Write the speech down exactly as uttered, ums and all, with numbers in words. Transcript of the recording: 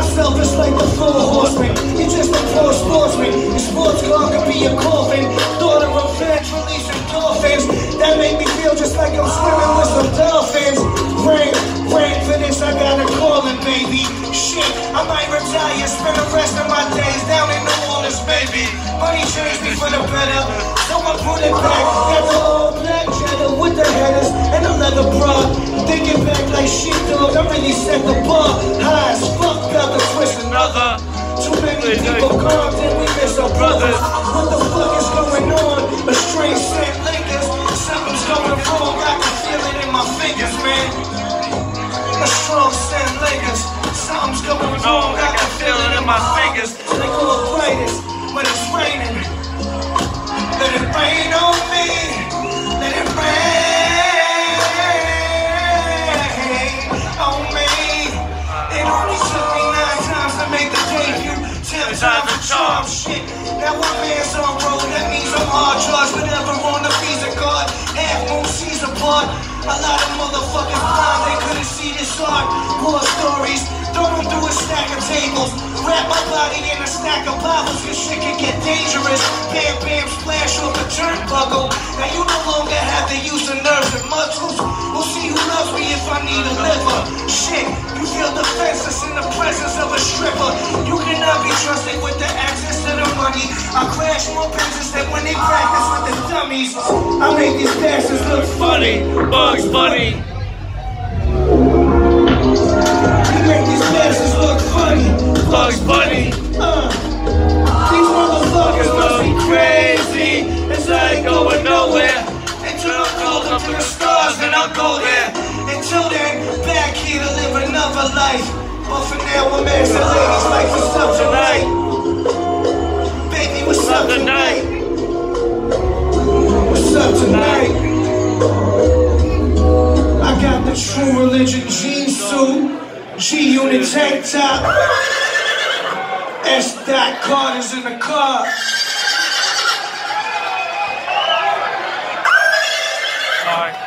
myself, it's like the four horsemen. You're just a poor sportsman. Your sports car could be a coffin. Thought of revenge, release endorphins. That make me feel just like I'm swimming with some dolphins. Rain, rain for this, I gotta call it, baby. Shit, I might retire, spend the rest of my days down in New Orleans, baby. Money changed me for the better, so I put it back. Got the old black cheddar with the headers and the leather bra. Thinking back like shit, dog, I really set the bar high as fuck, got the twist another. Too many people gone, then we miss our brothers. What the fuck is going on? A strange scent lingers. Something's going wrong, I can feel it in my fingers, man. A strong scent lingers. Something's going wrong, I can feel it in my fingers. They call brightest when it's raining. Let it rain on me. Let it rain on me. It only took me nine times to make the debut. Ten times the charm, shit. Now one man's on road, that means I'm hard charged. Whatever on the visa card, half moon seas apart. A lot of motherfuckers blind, they couldn't see this art. More stories, throw them through a stack of tables. Wrap my body in a stack of Bibles, cause shit can get dangerous. Bam, bam, splash off a turnbuckle. Now you no longer have the use of nerves and muscles. We'll see who loves me if I need a liver. Shit, you feel defenseless in the presence of a stripper. You cannot be trusted with the access to the money. I crash more business than when they practice with the dummies. I make these bastards look funny. Bugs Bunny. We make these bastards look funny. Bugs Bunny. Uh, these motherfuckers must be crazy. It's like going nowhere. Until I'm called up to the stars, then I'll go there. Until then, back here to live another life. But for now, I'm asking ladies like, what's up tonight? Baby, what's up tonight? What's up tonight? I got the True Religion jean suit, G-Unit tank top, S. Dot Carter's in the car. Sorry.